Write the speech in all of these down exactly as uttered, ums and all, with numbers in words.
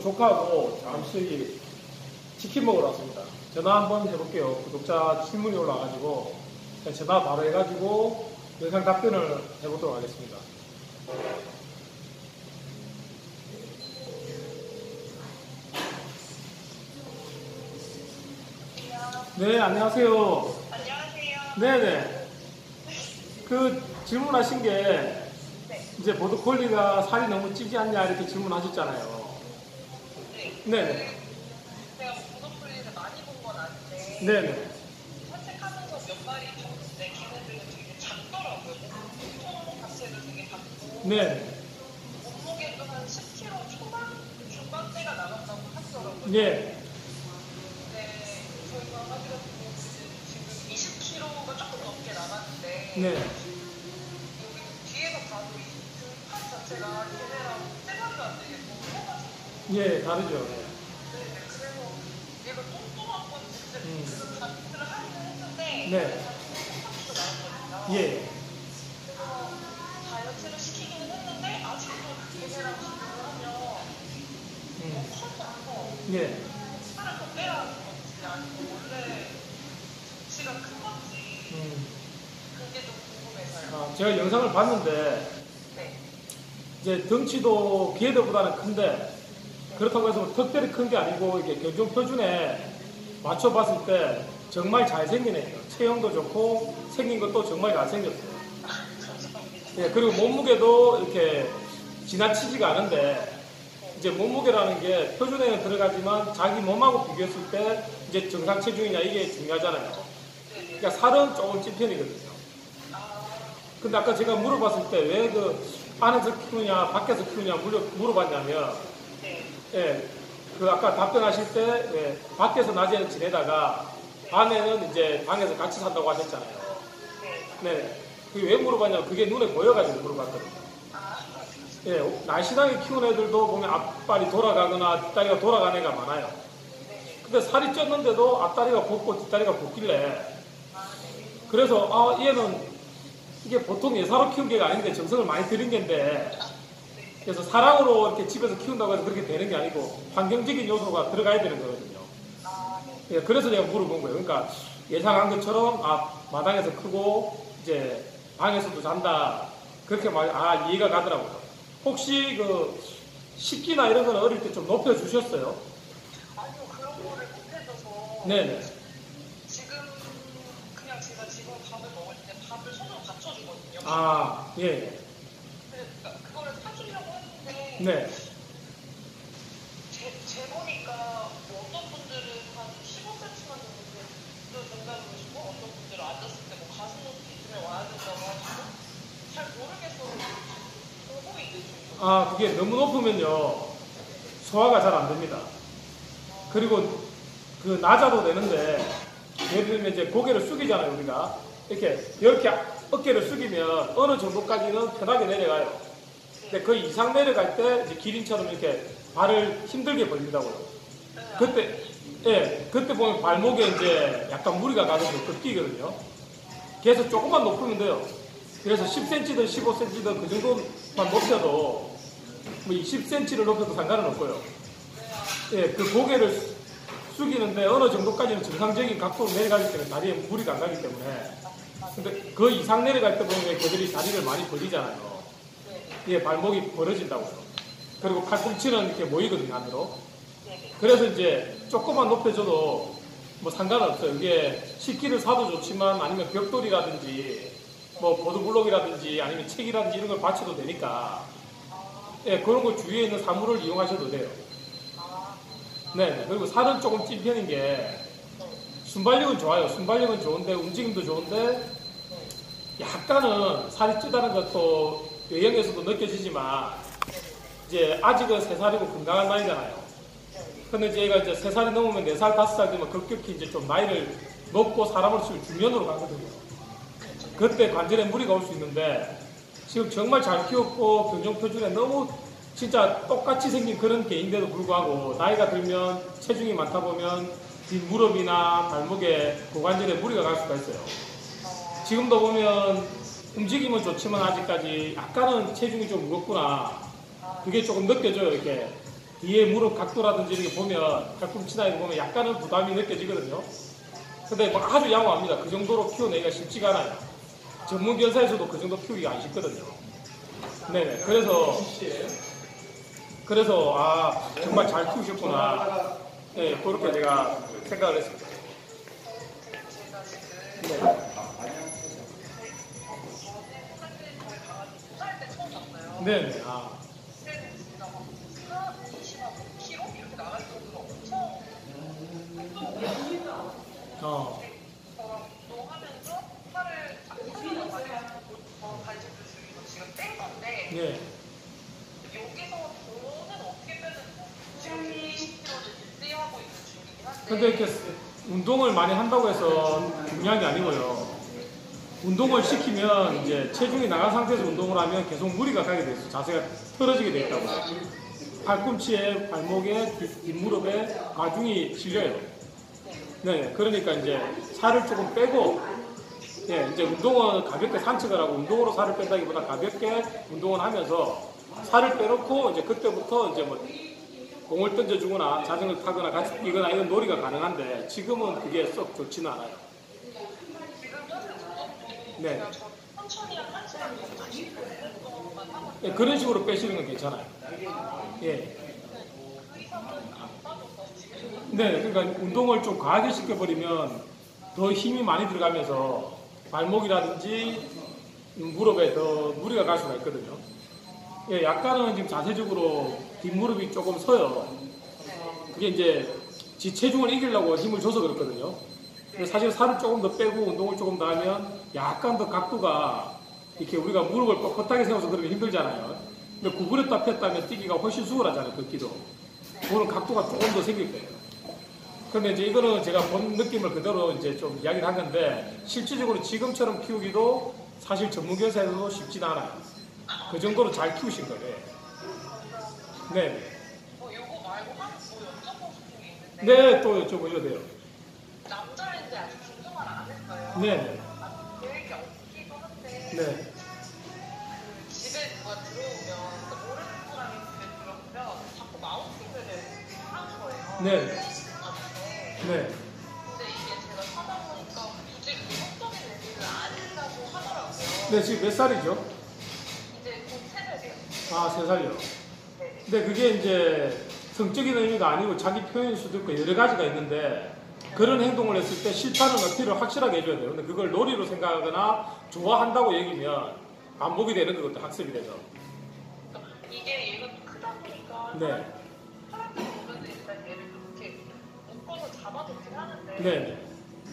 조카하고 잠시 치킨 먹으러 왔습니다. 전화 한번 해볼게요. 구독자 질문이 올라와가지고 전화 바로 해가지고 영상 답변을 해보도록 하겠습니다. 네, 안녕하세요. 안녕하세요. 네네. 그 질문하신 게 네. 이제 보드콜리가 살이 너무 찌지 않냐 이렇게 질문하셨잖아요. 네. 네네. 제가 보드콜리를 많이 본 건 아닌데 네네. 산책하면서 몇 마리 봤는데 걔네들은 되게 작더라고요. 몸통 자체도 되게 작고 네. 몸무게도 한 십 킬로그램 초반? 중반대가 나간다고 하더라고요. 예. 근데 저희 강아지 같은 경우는 지금 이십 킬로그램가 조금 넘게 나갔는데 네. 여기 뒤에서 봐도 이 등판 자체가 걔네랑 세가지도 안 되게 너무 커가지고 예, 다르죠. 네네. 그래서 얘가 뚱뚱한 건 진짜 음. 그래서 다이어트를 하기는 했는데 네. 뚱뚱하지도 나왔거든요. 예. 그래서 다이어트를 시키기는 했는데 아직도 걔네랑 비교를 하면 음. 너무 커서 예. 살을 더 빼야 하는 건지 아니면 원래 덩치가 큰 건지 음. 그게 좀 궁금해서요. 아, 제가 영상을 봤는데 네. 이제 덩치도 비애들보다는 큰데 그렇다고 해서 특별히 큰 게 아니고 이게 견종 표준에 맞춰봤을 때 정말 잘생긴 애예요. 체형도 좋고 생긴 것도 정말 잘생겼어요. 예, 그리고 몸무게도 이렇게 지나치지가 않은데 이제 몸무게라는 게 표준에는 들어가지만 자기 몸하고 비교했을 때 이제 정상 체중이냐 이게 중요하잖아요. 그러니까 살은 조금 찐 편이거든요. 근데 아까 제가 물어봤을 때 왜 그 안에서 키우냐 밖에서 키우냐 물어, 물어봤냐면 예, 그 아까 답변하실 때 예, 밖에서 낮에는 지내다가 밤에는 이제 방에서 같이 산다고 하셨잖아요. 네. 그게 왜 물어봤냐면 그게 눈에 보여가지고 물어봤거든요. 예, 날씬하게 키운 애들도 보면 앞발이 돌아가거나 뒷다리가 돌아가는 애가 많아요. 근데 살이 쪘는데도 앞다리가 곱고 뒷다리가 곱길래 그래서 아 얘는 이게 보통 예사로 키운 개가 아닌데 정성을 많이 들인 개인데 그래서 사랑으로 이렇게 집에서 키운다고 해서 그렇게 되는 게 아니고 환경적인 요소가 들어가야 되는 거거든요. 예, 그래서 제가 물어본 거예요. 그러니까 예상한 것처럼 아 마당에서 크고 이제 방에서도 잔다 그렇게 말 아 이해가 가더라고요. 혹시 그 식기나 이런 거는 어릴 때 좀 높여 주셨어요? 아니요, 그런 거를 못 해줘서 네네. 지금 그냥 제가 지금 밥을 먹을 때 밥을 손으로 받쳐주거든요. 아 예. 그러니까 그거를 사주려고 했는데 네. 재, 재보니까 뭐 어떤 분들은 한 십오 센티미터만 정도 된다고 그러시고 어떤 분들은 앉았을 때 뭐 가슴 높이쯤에 와야 된다고 하시고 잘 모르겠어서 보고 있는 중이에요. 아 그게 너무 높으면요 소화가 잘 안 됩니다. 그리고 그 낮아도 되는데 예를 들면 이제 고개를 숙이잖아요 우리가 이렇게 이렇게 어깨를 숙이면 어느 정도까지는 편하게 내려가요. 근데 그 이상 내려갈 때 이제 기린처럼 이렇게 발을 힘들게 벌린다고요. 그때 예 그때 보면 발목에 이제 약간 무리가 가서 꺾이거든요. 그래서 조금만 높으면 돼요. 그래서 십 센티미터든 십오 센티미터든 그 정도만 높여도 뭐 이십 센티미터를 높여도 상관은 없고요. 예, 그 고개를 숙이는데 어느 정도까지는 정상적인 각도로 내려가기 때문에 다리에 무리가 안 가기 때문에 근데 그 이상 내려갈 때 보면 그들이 다리를 많이 벌리잖아요. 예, 발목이 벌어진다고요. 그리고 팔꿈치는 이렇게 모이거든요, 안으로. 그래서 이제 조금만 높여줘도 뭐 상관없어요. 이게 식기를 사도 좋지만 아니면 벽돌이라든지 뭐 보드블록이라든지 아니면 책이라든지 이런 걸 받쳐도 되니까 예, 그런 걸 주위에 있는 사물을 이용하셔도 돼요. 네, 그리고 살은 조금 찐 편인 게 순발력은 좋아요. 순발력은 좋은데 움직임도 좋은데 약간은 살이 찌다는 것도 외형에서도 느껴지지만 이제 아직은 세 살이고 건강한 나이잖아요. 근데 이제 얘가 이제 세 살이 넘으면 네 살, 다섯 살 되면 급격히 이제 좀 나이를 먹고 사람으로 치면 중년으로 가거든요. 그때 관절에 무리가 올 수 있는데 지금 정말 잘 키웠고 견종 표준에 너무 진짜 똑같이 생긴 그런 개인데도 불구하고 나이가 들면 체중이 많다 보면 뒷무릎이나 발목에 고관절에 무리가 갈 수가 있어요. 지금도 보면 움직임은 좋지만 아직까지 약간은 체중이 좀 무겁구나 그게 조금 느껴져요. 이렇게 뒤에 무릎 각도라든지 이렇게 보면 팔꿈치나 이거 보면 약간은 부담이 느껴지거든요. 근데 뭐 아주 양호합니다. 그 정도로 키워내기가 쉽지가 않아요. 전문 견사에서도 그 정도 키우기가 안 쉽거든요. 네네. 그래서 그래서 아 정말 잘 키우셨구나. 네, 그렇게 제가 생각을 했습니다. 제가 지금 네. 두살때 처음 봤어요. 네네. 아. 그때는 진짜 막 사, 이십하고 킬로그램 이렇게 나갈 정도로 엄청 운동을 어. 저랑 운동하면서 살을 안찌는 과정에서 더 간식도 줄이고 지금 뺀 건데 네. 여기서 저는 어떻게 빼는 지금 이십 킬로그램 유지하고 있는 중이긴 한데 근데 이렇게 운동을 많이 한다고 해서 중요한 게 아니고요. 운동을 시키면 이제 체중이 나간 상태에서 운동을 하면 계속 무리가 가게 돼 있어요. 자세가 틀어지게 돼 있다고. 팔꿈치에, 발목에, 뒷- 뒷무릎에 가중이 실려요. 네, 그러니까 이제 살을 조금 빼고, 예, 이제 운동은 가볍게 산책을 하고 운동으로 살을 뺀다기보다 가볍게 운동을 하면서 살을 빼놓고 이제 그때부터 이제 뭐 공을 던져주거나 자전거 타거나 같이 뛰거나 이런 놀이가 가능한데 지금은 그게 썩 좋지는 않아요. 지금 사실 저도 네. 그냥 저 천천히 한 한 시간 정도 이십 분 정도만 하고 예, 그런 식으로 빼시는 건 괜찮아요. 예. 그 이상은 안 빠져서 지금 네, 그러니까 운동을 좀 과하게 시켜버리면 더 힘이 많이 들어가면서 발목이라든지 무릎에 더 무리가 갈 수가 있거든요. 예, 약간은 지금 자세적으로 뒷무릎이 조금 서요. 그게 이제 지 체중을 이기려고 힘을 줘서 그렇거든요. 근데 사실 살을 조금 더 빼고 운동을 조금 더 하면 약간 더 각도가 이렇게 우리가 무릎을 뻣뻣하게 세워서 그러면 힘들잖아요. 근데 구부렸다 폈다면 뛰기가 훨씬 수월하잖아요, 걷기도. 그거는 각도가 조금 더 생길 거예요. 근데 이제 이거는 제가 본 느낌을 그대로 이제 좀 이야기를 한 건데 실질적으로 지금처럼 키우기도 사실 전문교사에서도 쉽지는 않아요. 그 정도로 잘 키우신 거예요. 네. 뭐 요거 말고 하나 뭐 여쭤보고 싶은 게 있는데 네, 또 여쭤보셔도 돼요. 남자인데 아직 중성화를 안 했어요. 네. 아, 계획이 없기도 한데 네. 그 집에 누가 들어오면 그 모르는 사람이 집에 들어오면 자꾸 마우팅을 하는 거예요. 네. 하는데 네. 근데 이게 제가 찾아보니까 굳이 의학적인 의미는 아니라고 하더라고요. 네, 지금 몇 살이죠? 이제 곧 세 살이에요. 아, 세 살이요. 네. 근데 그게 이제 성적인 의미가 아니고 자기 표현일 수도 있고 여러 가지가 있는데 그런 행동을 했을 때 싫다는 어필을 확실하게 해줘야 돼요. 근데 그걸 놀이로 생각하거나 좋아한다고 얘기면 반복이 되는 거거든요, 학습이 돼서. 그러니까 이게 얘가 또 크다 보니까 네. 사람들이 보면 일단 얘를 그렇게 묶어서 잡아놓긴 하는데 네.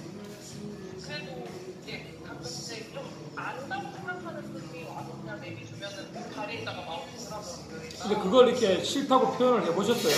그래도 이제 가끔씩 좀 안다고 생각하는 분이 와서 그냥 내비주면은 다리에다가 마우스를 하면 근데 그걸 이렇게 싫다고 표현을 해보셨어요?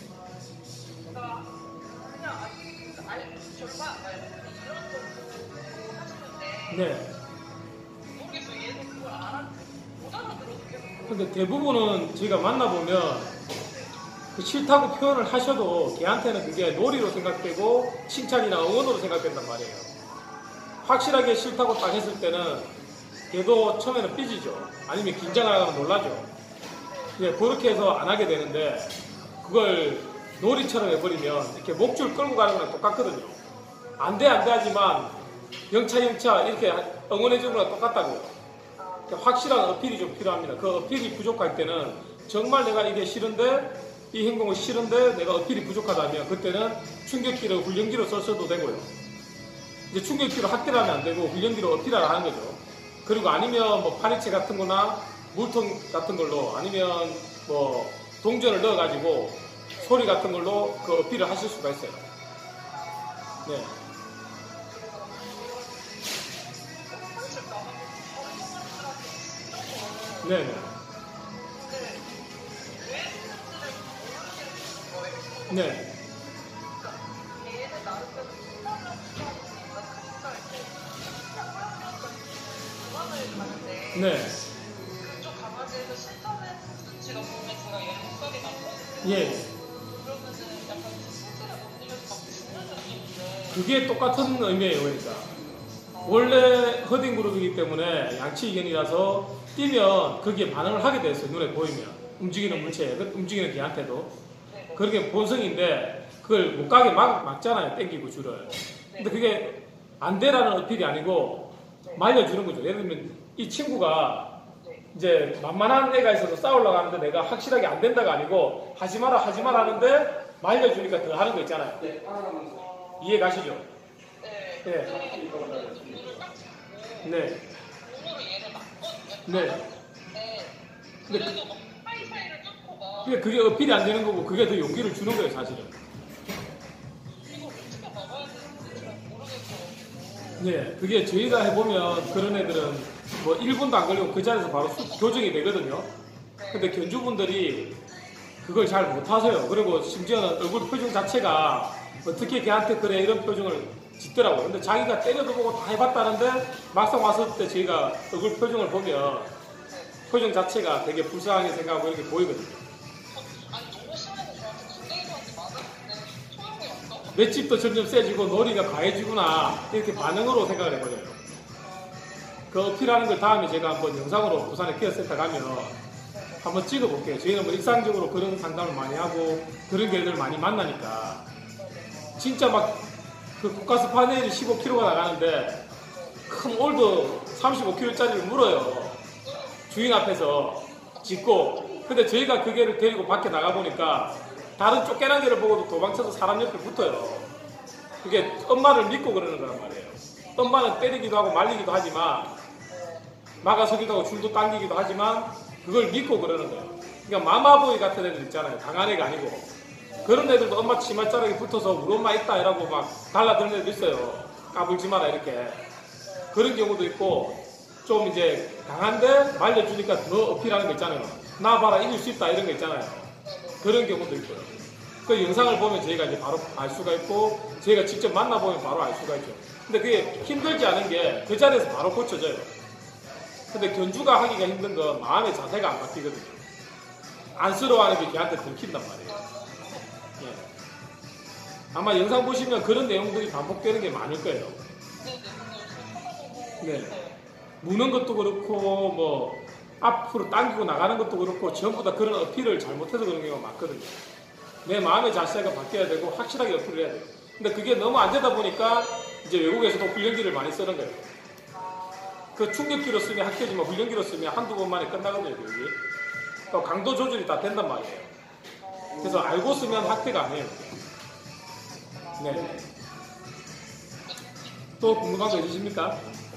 그러니까 그냥 아니 알 절반 안 알고 이런 정도 하시는데 네. 모르겠어요. 얘는 그걸 알아 못 알아들어도 계속 근데 대부분은 저희가 만나보면 그 싫다고 표현을 하셔도 걔한테는 그게 놀이로 생각되고 칭찬이나 응원으로 생각된단 말이에요. 확실하게 싫다고 딱 했을 때는 걔도 처음에는 삐지죠. 아니면 긴장을 하거나 놀라죠. 예, 그렇게 해서 안 하게 되는데 그걸 놀이처럼 해버리면 이렇게 목줄 끌고 가는 거랑 똑같거든요. 안 돼, 안 돼 하지만 영차, 영차 이렇게 응원해주는 거랑 똑같다고요. 그러니까 확실한 어필이 좀 필요합니다. 그 어필이 부족할 때는 정말 내가 이게 싫은데 이 행동을 싫은데 내가 어필이 부족하다면 그때는 충격기를 훈련기로 썼어도 되고요. 이제 충격기로 학대를 하면 안 되고 훈련기로 어필하라 하는 거죠. 그리고 아니면 뭐 파리채 같은 거나 물통 같은 걸로 아니면 뭐 동전을 넣어가지고 소리 같은 걸로 그 어필을 하실 수가 있어요. 네. 네네. 네. 네. 그쪽 강아지에서 실천의 수치가 보면 제가 얘 목살이 많거든요. 예. 그러면은 약간 수치를 못 이겨서 막 죽는 느낌인데 그게 똑같은 의미예요, 그러니까. 원래 허딩 그룹이기 때문에 양치 이견이라서 뛰면 거기에 반응을 하게 됐어요, 눈에 보이면. 움직이는 물체에, 움직이는 개한테도. 그렇게 본성인데 그걸 못 가게 막, 막잖아요. 땡기고 줄을. 근데 그게 안 되라는 어필이 아니고 말려주는 거죠. 예를 들면 이 친구가 이제 만만한 애가 있어서 싸우려고 하는데 내가 확실하게 안 된다가 아니고 하지 마라 하지 마라 하는데 말려주니까 더 하는 거 있잖아요. 이해 가시죠? 네. 네. 눈을 딱 잡고 네. 눈으로 얘를 막거든요. 네. 네. 근데 그래도 막 사이사이를 뚫고 막 그게, 그게 어필이 안 되는 거고 그게 더 용기를 주는 거예요, 사실은. 이걸 어떻게 막아야 되는지 잘 모르겠어가지고. 네. 그게 저희가 해보면 그런 애들은 뭐 일 분도 안 걸리고 그 자리에서 바로 쑥 교정이 되거든요. 근데 견주분들이 그걸 잘 못하세요. 그리고 심지어는 얼굴 표정 자체가 어떻게 걔한테 그래 이런 표정을 짓더라고요. 근데 자기가 때려도 보고 다 해봤다는데 막상 왔을 때 저희가 얼굴 표정을 보면 표정 자체가 되게 불쌍하게 생각하고 이렇게 보이거든요. 아니 너무 심해서 저한테 군대에서한테 맞았는데 소용이 없어. 맷집도 점점 세지고 놀이가 과해지구나 이렇게 반응으로 생각을 해버려요. 그 어필하는 걸 다음에 제가 한번 영상으로 부산에 케어센터 가면 한번 찍어볼게요. 저희는 뭐 일상적으로 그런 상담을 많이 하고 그런 개들 많이 만나니까 진짜 막 그 국가스 파네일이 십오 킬로그램가 나가는데 큰 올드 삼십오 킬로그램짜리를 물어요. 주인 앞에서 짚고. 근데 저희가 그 개를 데리고 밖에 나가보니까 다른 쫓겨난 개를 보고도 도망쳐서 사람 옆에 붙어요. 그게 엄마를 믿고 그러는 거란 말이에요. 엄마는 때리기도 하고 말리기도 하지만 막아서기도 하고 줄도 당기기도 하지만 그걸 믿고 그러는 거예요. 그러니까 마마보이 같은 애들 있잖아요. 강한 애가 아니고 그런 애들도 엄마 치맛자락에 붙어서 우리 엄마 있다 이라고 막 달라드는 애들 있어요. 까불지 마라 이렇게. 그런 경우도 있고 좀 이제 강한데 말려주니까 더 어필하는 거 있잖아요. 나 봐라 이길 수 있다 이런 거 있잖아요. 그런 경우도 있고요. 그 영상을 보면 저희가 이제 바로 알 수가 있고 저희가 직접 만나보면 바로 알 수가 있죠. 근데 그게 힘들지 않은 게 그 자리에서 바로 고쳐져요. 근데 견주가 하기가 힘든 건 마음의 자세가 안 바뀌거든요. 안쓰러워하는 게 걔한테 들킨단 말이에요. 예. 아마 영상 보시면 그런 내용들이 반복되는 게 많을 거예요. 네. 무는 것도 그렇고 뭐 앞으로 당기고 나가는 것도 그렇고 전부 다 그런 어필을 잘못해서 그런 경우가 많거든요. 내 마음의 자세가 바뀌어야 되고 확실하게 어필을 해야 돼요. 근데 그게 너무 안 되다 보니까 이제 외국에서도 훈련기를 많이 쓰는 거예요. 그 충격기로 쓰면 학교지만 훈련기로 쓰면 한두 번 만에 끝나거든요, 교육이. 또 강도 조절이 다 된단 말이에요. 그래서 알고 쓰면 학대가 아니에요. 네. 또 궁금한 거 있으십니까?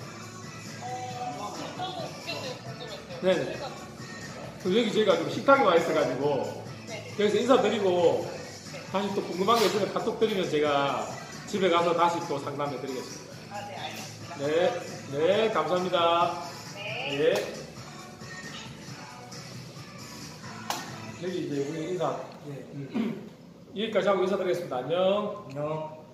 네네. 그럼 여기 저희가 좀 식당에 와 있어가지고 여기서 인사드리고 다시 또 궁금한 거 있으면 카톡 드리면 제가 집에 가서 다시 또 상담해 드리겠습니다. 아, 네, 알겠습니다. 네, 네, 감사합니다. 네. 예. 여기 이제 우리 인사, 예. 여기까지 하고 인사드리겠습니다. 안녕. 안녕.